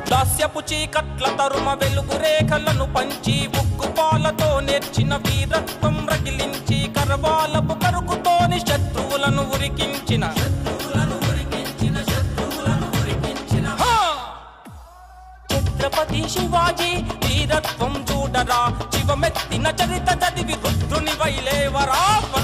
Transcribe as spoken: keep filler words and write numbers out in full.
దాస్యపు చీకట్ల తరుమ వెలుగు రేఖలను పంచి ఉక్కు పాలతో నేర్చిన వీరత్వం రగిలించి కరవాలపు కరుగుతోని శత్రువులను ఉరికించిన ఛత్రపతి శివాజీ వీరత్వం చూడరా శివమెత్తిన చరిత చదివి రుద్రుని వైలేవరా